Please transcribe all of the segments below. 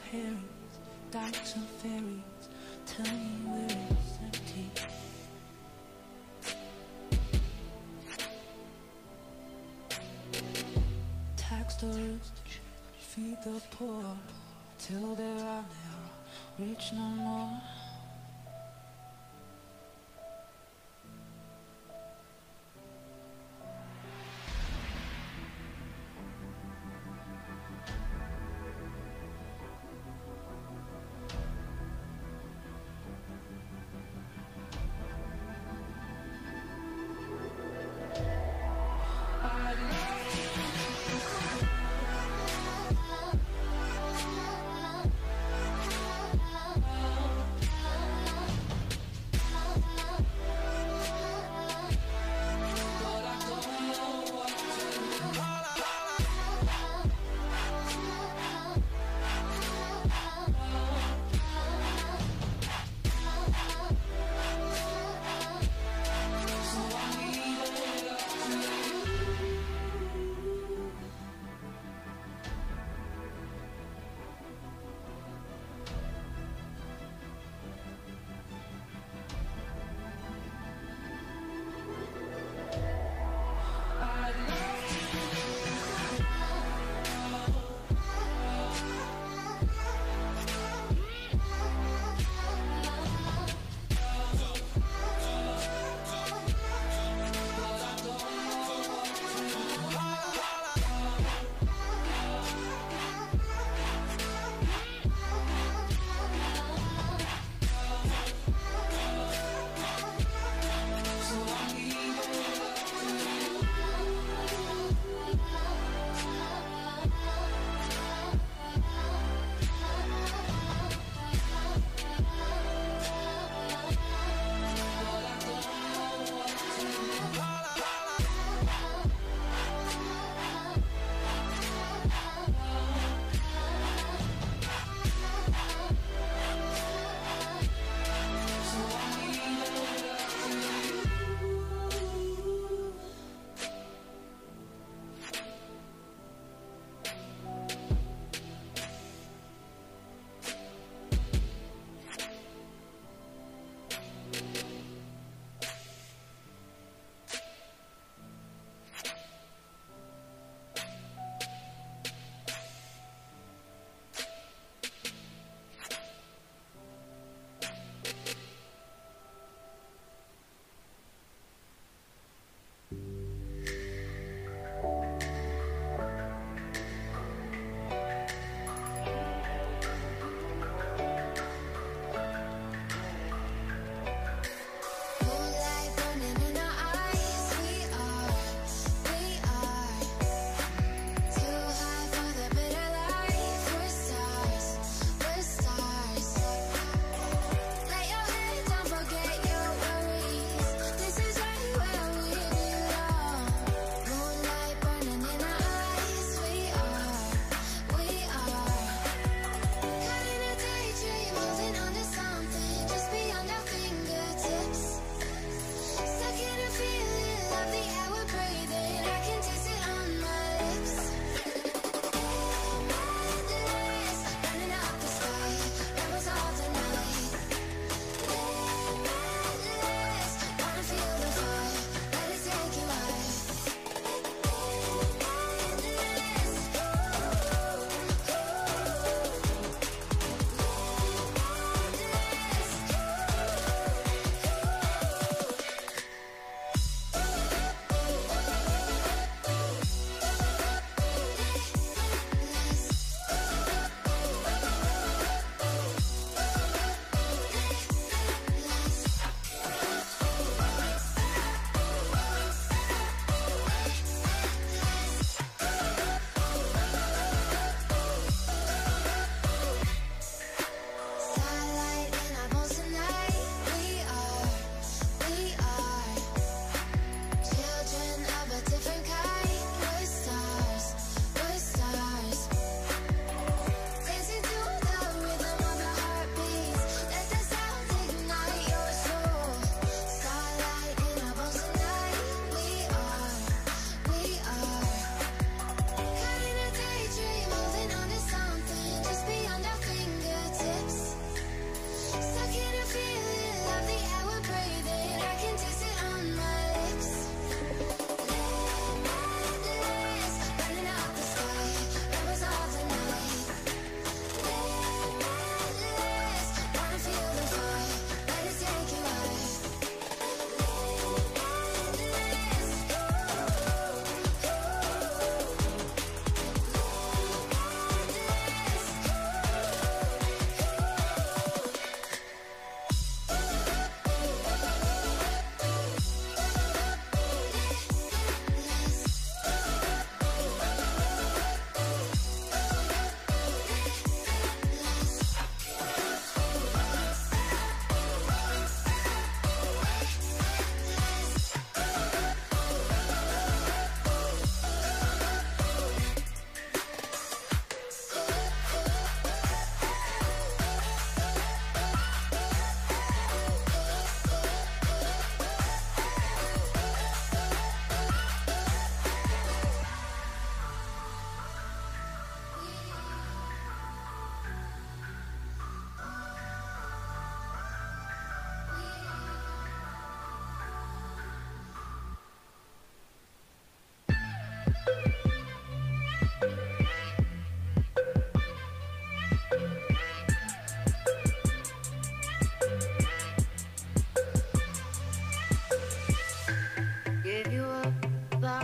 Harry's, dykes and ferries, tell me where it's empty. Tax the rich, feed the poor, till there are never rich no more.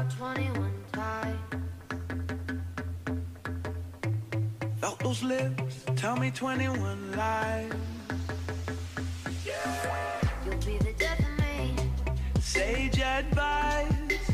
our 21 tie. Felt those lips, tell me 21 lies. You'll be the death of me. Sage advice.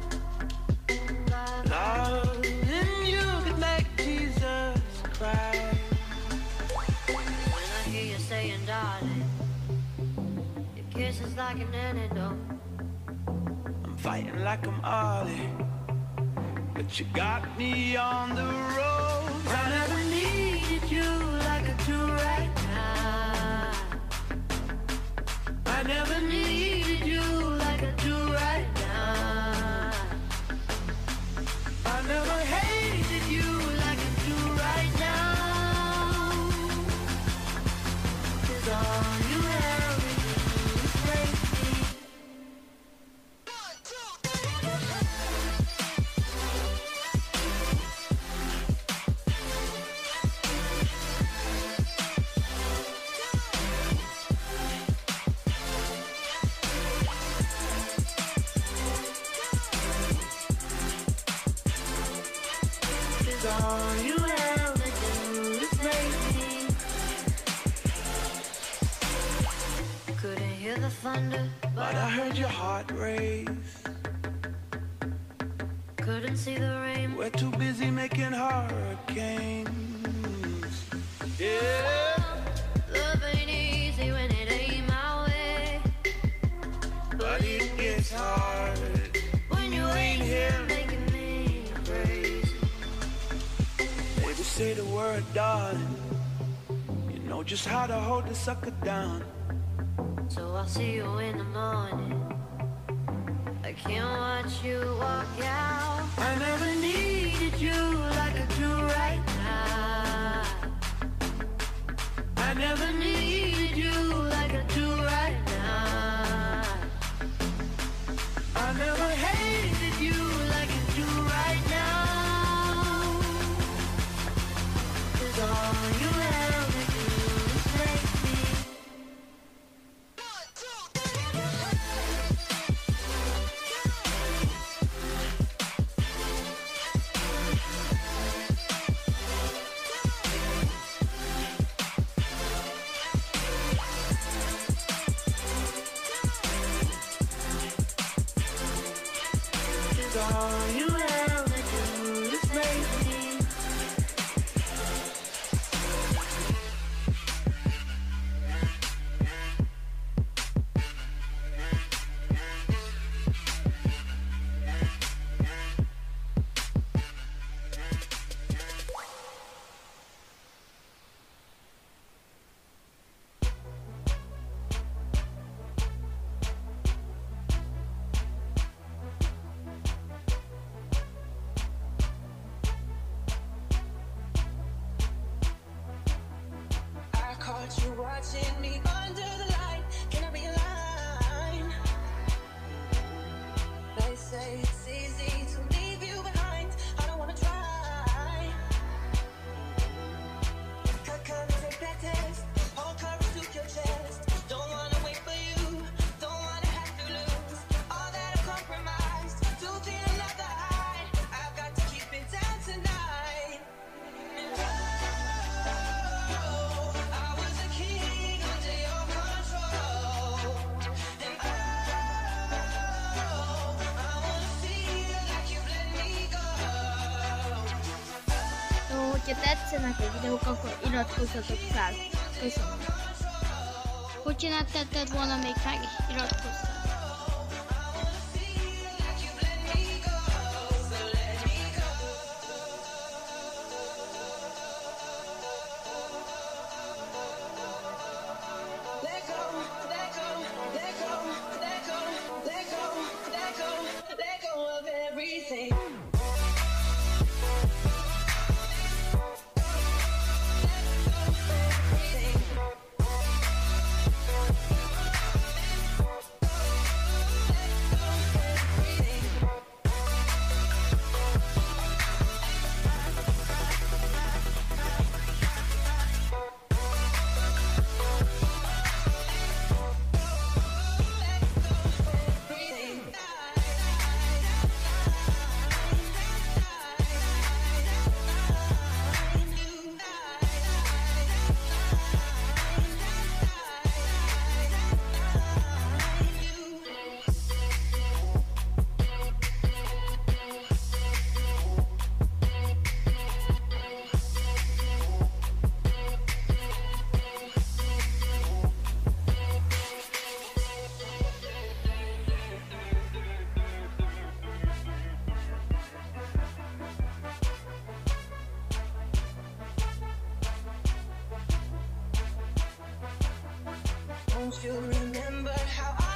Love in you could make Jesus cry. When I hear you saying, darling, your kiss is like an antidote. I'm fighting like I'm Ollie, but you got me on the road. I never needed you like I do right now. I never needed you like I do right now. I never hated you like I do right now. 'Cause all you ever do is break me. All you ever do is break me. Couldn't hear the thunder, But I heard your heart race. couldn't see the rain. We're too busy making hurricanes. Yeah. Love ain't easy when it ain't my way. But it gets hard When you ain't here making me crazy. Baby, say the word, darling. You know just how to hold the sucker down. So I'll see you in the morning. I can't watch you walk out. I never needed you like I do right now. I never needed you like I do right now. I never hated you like I do right now. 'Cause all you ever do is break me. All you ever do is make me. I caught you watching me under the light. Can I be a line? They say it's easy to leave you behind. I don't wanna try. Come take that test. Hold courage to your chest. Don't wanna wait for you. Don't wanna have to lose all that I've compromised to feel another high. I've got to keep it down tonight. And I was a king under your control. And I wanna feel like you've let me go. Hogyha tetszenek a videók, akkor iratkozzatok fel. Köszönöm. Hogyha nem tetted volna még meg, iratkozz fel. Let go, let go, let go, let go, let go, let go, let go of everything. Let go of everything. Don't you remember how